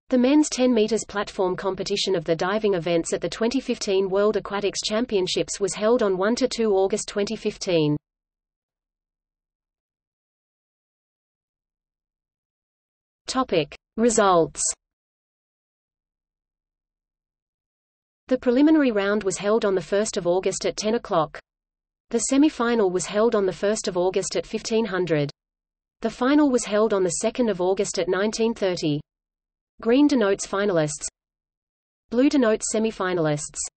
The men's 10 meters platform competition of the diving events at the 2015 World Aquatics Championships was held on 1–2 August 2015. Topic: Results. The preliminary round was held on 1 August at 10 o'clock. The semi-final was held on 1 August at 1500. The final was held on 2 August at 1930. Green denotes finalists. Blue denotes semi-finalists.